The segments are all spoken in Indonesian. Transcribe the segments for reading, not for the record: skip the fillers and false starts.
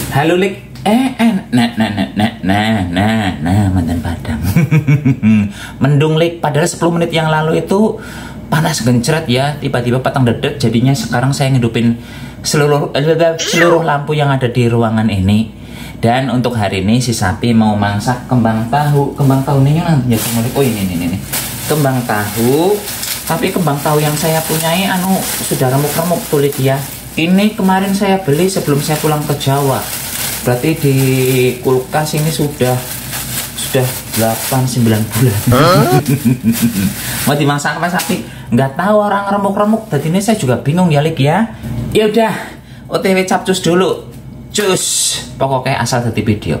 Halo Lik. Mantan Padang. Mendung Lik, padahal 10 menit yang lalu itu panas gencret ya, tiba-tiba petang dedet. Jadinya sekarang saya ngidupin seluruh lampu yang ada di ruangan ini. Dan untuk hari ini si Sapi mau masak kembang tahu. Kembang tahu ini ya semuanya. Oh ini. Kembang tahu. Tapi kembang tahu yang saya punyai sudah remuk-remuk tuh Lik ya. Ini kemarin saya beli sebelum saya pulang ke Jawa. Berarti di kulkas ini sudah 8-9 bulan. Mau dimasak apa Sapi? Nggak tahu, orang remuk-remuk. Tadi ini saya juga bingung ya Lik ya. Ya udah, OTW capcus dulu. Cus, pokoknya asal jadi video.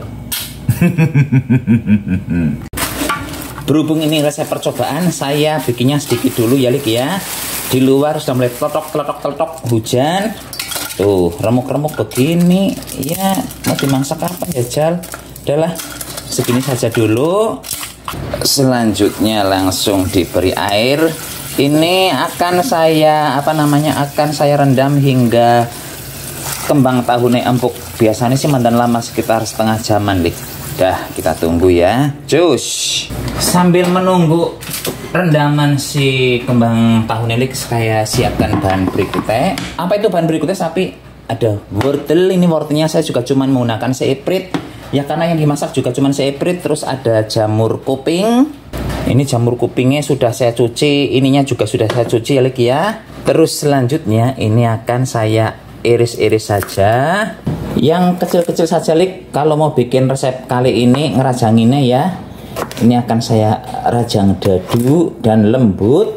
Berhubung ini resep percobaan, saya bikinnya sedikit dulu ya Lik ya. Di luar sudah mulai teletok hujan. Tuh, remuk-remuk begini. Ya, mau dimasak apa ya Jal? Udahlah, segini saja dulu. Selanjutnya langsung diberi air. Ini akan saya rendam hingga kembang tahunya empuk. Biasanya sih mandan lama sekitar setengah jaman Lik. Dah, kita tunggu ya. Cus. Sambil menunggu rendaman si kembang tahu nelik, saya siapkan bahan berikutnya. Apa itu bahan berikutnya Sapi? Ada wortel. Ini wortelnya saya juga cuman menggunakan seiprit ya, karena yang dimasak juga cuman seiprit. Terus ada jamur kuping. Ini jamur kupingnya sudah saya cuci, ininya juga sudah saya cuci ya Lik ya. Terus selanjutnya ini akan saya iris-iris saja. Yang kecil-kecil saja Lik. Kalau mau bikin resep kali ini ngerajanginnya ya, ini akan saya rajang dadu dan lembut.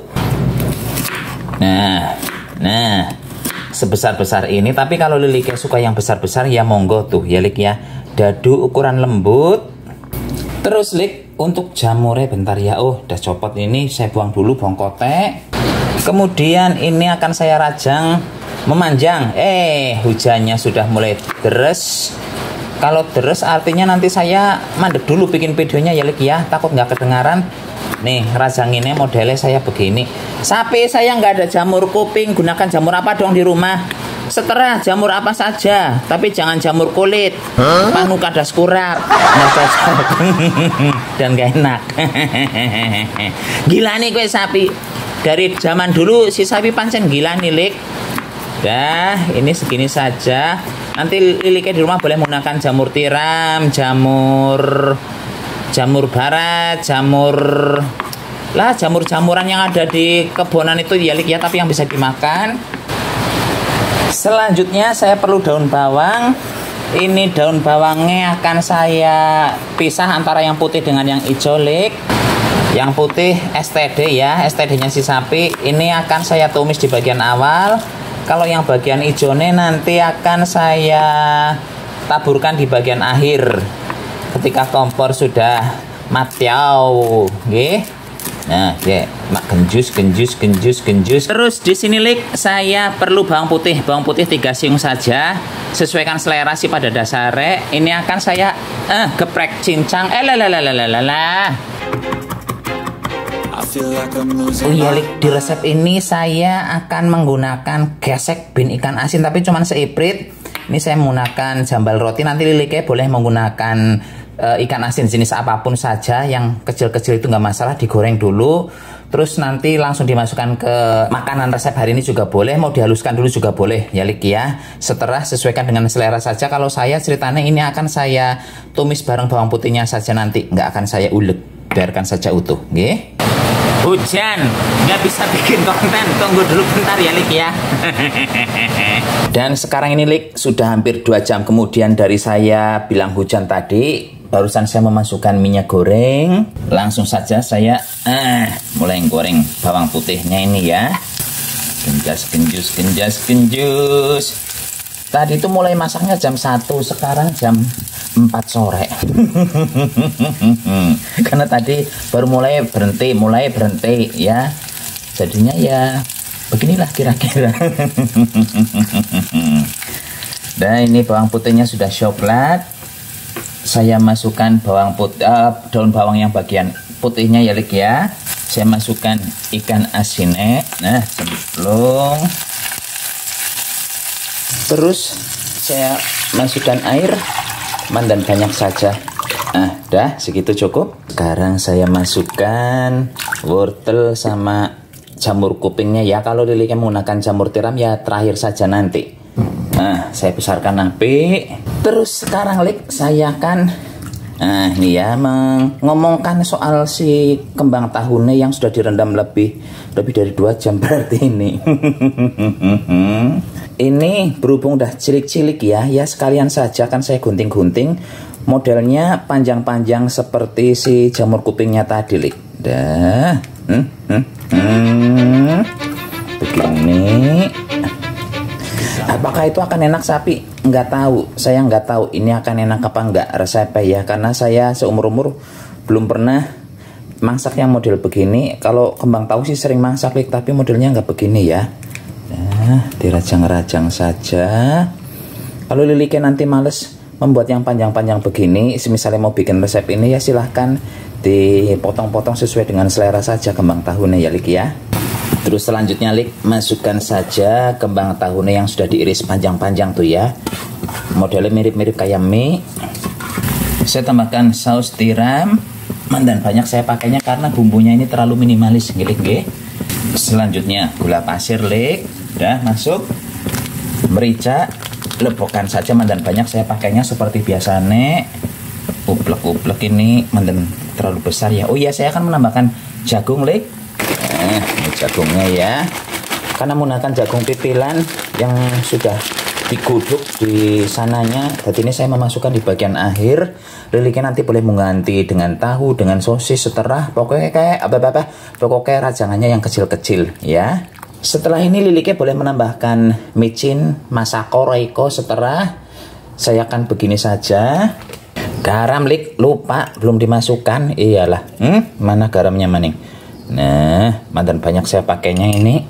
Nah, sebesar-besar ini. Tapi kalau Lilik suka yang besar-besar ya monggo tuh ya Lik ya. Dadu ukuran lembut. Terus Lik, untuk jamurnya bentar ya. Oh, udah copot ini, saya buang dulu bongkote. Kemudian ini akan saya rajang memanjang. Hujannya sudah mulai deres. Kalau deres artinya nanti saya mandek dulu bikin videonya ya Lik ya, takut nggak kedengaran. Nih, rajanginnya modelnya saya begini. Sapi, saya nggak ada jamur kuping, gunakan jamur apa dong di rumah? Seterah jamur apa saja, tapi jangan jamur kulit. Panu kadas kurap. Dan gak enak. Gila nih gue Sapi. Dari zaman dulu si Sapi pancen gila nih Lik. Dah, ini segini saja. Nanti Liliknya di rumah boleh menggunakan jamur tiram, jamur barat, jamur-jamuran yang ada di kebonan itu ya Lik ya, tapi yang bisa dimakan. Selanjutnya saya perlu daun bawang. Ini daun bawangnya akan saya pisah antara yang putih dengan yang hijau Lik. Yang putih STD ya, STD-nya si Sapi. Ini akan saya tumis di bagian awal. Kalau yang bagian hijaunya nanti akan saya taburkan di bagian akhir ketika kompor sudah matiau, nggih. Nah, mak genjus. Terus di sini Lik, saya perlu bawang putih 3 siung saja. Sesuaikan selera sih pada dasarnya. Ini akan saya geprek cincang. Oh iya Lik, di resep ini saya akan menggunakan gesek bin ikan asin, tapi cuman seiprit. Ini saya menggunakan jambal roti. Nanti Liliknya boleh menggunakan ikan asin jenis apapun saja. Yang kecil-kecil itu nggak masalah, digoreng dulu. Terus nanti langsung dimasukkan ke makanan resep hari ini juga boleh. Mau dihaluskan dulu juga boleh ya Lik ya. Setelah sesuaikan dengan selera saja. Kalau saya ceritanya ini akan saya tumis bareng bawang putihnya saja nanti. Nggak akan saya ulek, biarkan saja utuh, nggih. Hujan, nggak bisa bikin konten, tunggu dulu bentar ya Lik ya. Dan sekarang ini Lik, sudah hampir 2 jam kemudian dari saya bilang hujan tadi. Barusan saya memasukkan minyak goreng. Langsung saja saya mulai goreng bawang putihnya ini ya. Genjus. Tadi itu mulai masaknya jam 1, sekarang jam 4 sore. Karena tadi baru mulai berhenti ya. Jadinya ya beginilah kira-kira. Dan ini bawang putihnya sudah coklat. Saya masukkan daun bawang yang bagian putihnya ya Lik ya. Saya masukkan ikan asinnya. Nah, cemplung. Terus saya masukkan air, mandan banyak saja. Dah segitu cukup. Sekarang saya masukkan wortel sama jamur kupingnya ya. Kalau Lili menggunakan jamur tiram ya terakhir saja nanti. Saya besarkan api. Terus sekarang saya akan ini ya ngomongkan soal si kembang tahunya yang sudah direndam lebih dari 2 jam berarti ini. Ini berhubung udah cilik-cilik ya sekalian saja kan saya gunting-gunting. Modelnya panjang-panjang seperti si jamur kupingnya tadi, Lik. Dah. Begini. Apakah itu akan enak sapi? Nggak tahu. Saya nggak tahu ini akan enak apa enggak resepnya ya. Karena saya seumur-umur belum pernah masak yang model begini. Kalau kembang tahu sih sering masak, Lik, tapi modelnya nggak begini ya. Nah, dirajang-rajang saja. Kalau Lili nanti males membuat yang panjang-panjang begini, misalnya mau bikin resep ini ya silahkan dipotong-potong sesuai dengan selera saja kembang tahunya ya, Lik ya. Terus selanjutnya, Lik, masukkan saja kembang tahunya yang sudah diiris panjang-panjang tuh ya. Modelnya mirip-mirip kayak mie. Saya tambahkan saus tiram, mandan banyak saya pakainya karena bumbunya ini terlalu minimalis, Lik. Selanjutnya gula pasir, Lik, udah masuk. Merica, lebokan saja mandan banyak saya pakainya seperti biasa, Nek. Uplek-uplek ini mandan terlalu besar ya. Oh iya, saya akan menambahkan jagung, Lik. Ini jagungnya ya. Karena menggunakan jagung pipilan yang sudah diguduk di sananya. Jadi ini saya memasukkan di bagian akhir. Lili nanti boleh mengganti dengan tahu, dengan sosis, seterah. Pokoknya kayak pokoknya rajangannya yang kecil-kecil ya. Setelah ini Lili boleh menambahkan micin, masako, roiko, seterah. Saya akan begini saja. Garam, Lik, lupa belum dimasukkan. Iyalah. Mana garamnya maning? Nah, mandan banyak saya pakainya ini.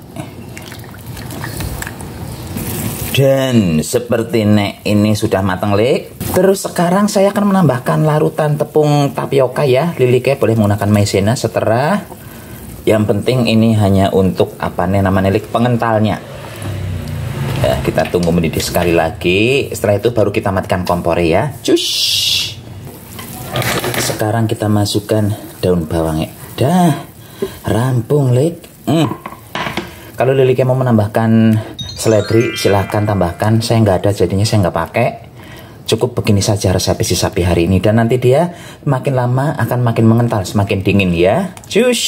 Dan seperti ini sudah matang, Lik. Terus sekarang saya akan menambahkan larutan tepung tapioka ya. Lili boleh menggunakan maizena, seterah. Yang penting ini hanya untuk namanya, Lik, pengentalnya. Ya, kita tunggu mendidih sekali lagi. Setelah itu baru kita matikan kompor ya. Cus. Sekarang kita masukkan daun bawangnya. Dah. Rampung, Lik. Kalau Lili mau menambahkan seledri silahkan tambahkan. Saya nggak ada jadinya saya nggak pakai. Cukup begini saja resep si sapi hari ini. Dan nanti dia makin lama akan makin mengental, semakin dingin ya. Cus.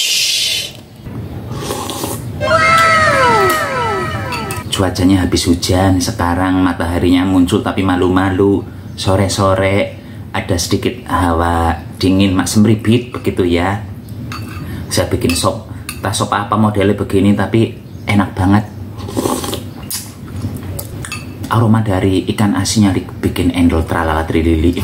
Cuacanya habis hujan. Sekarang mataharinya muncul tapi malu-malu. Sore-sore ada sedikit hawa dingin, mak semribit begitu ya. Saya bikin sop apa modelnya begini tapi enak banget. Aroma dari ikan asinnya bikin endol tralala trilili.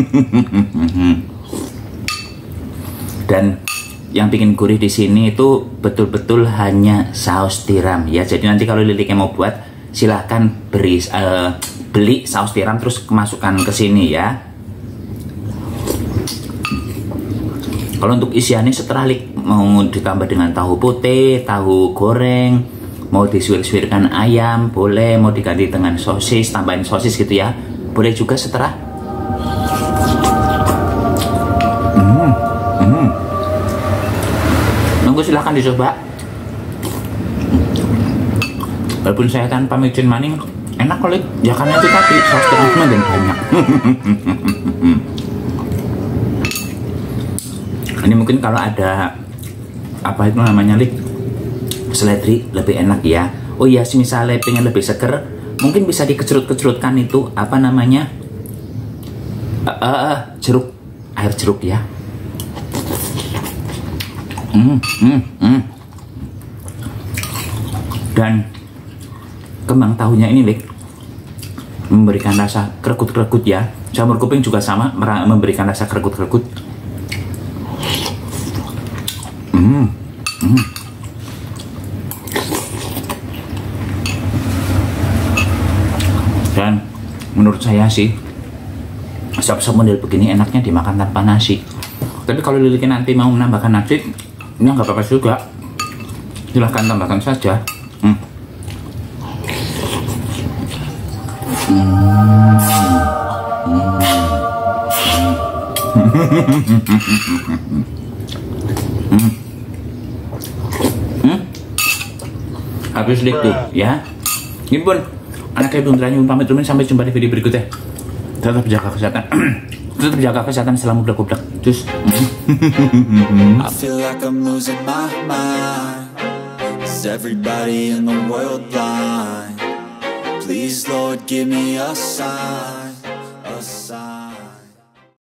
Dan yang bikin gurih di sini itu betul-betul hanya saus tiram ya. Jadi nanti kalau Lili mau buat silahkan beli saus tiram terus masukkan ke sini ya. Kalau untuk isiannya setelah mau ditambah dengan tahu putih, tahu goreng, mau disuir-suirkan ayam, boleh, mau diganti dengan sosis, tambahin sosis gitu ya, boleh juga setelah. Nunggu silahkan dicoba. Walaupun saya tanpa micin maning, enak kok, ya karena itu tadi saus tiramnya dan banyak. Ini mungkin kalau ada apa itu namanya, Lik, seledri lebih enak ya. Oh iya, misalnya pengen lebih seger, mungkin bisa dikecrut-kecrutkan itu apa namanya, jeruk, air jeruk ya. Dan kembang tahunya ini, Lik, memberikan rasa kerekut-kerekut ya. Jamur kuping juga sama, memberikan rasa kerekut-kerekut. Dan menurut saya sih sop-sop model begini enaknya dimakan tanpa nasi. Tapi kalau Lili nanti mau menambahkan nasi, ini nggak apa-apa juga, silahkan tambahkan saja. Habis dik tuh ya. Ini pun anak ibu Ndrani pamit dulu, sampai jumpa di video berikutnya. Tetap jaga kesehatan. Tetap jaga kesehatan selama gubrak-gubrak. Cus. I feel like I'm losing my mind. Is everybody in the world blind? Please Lord give me a sign.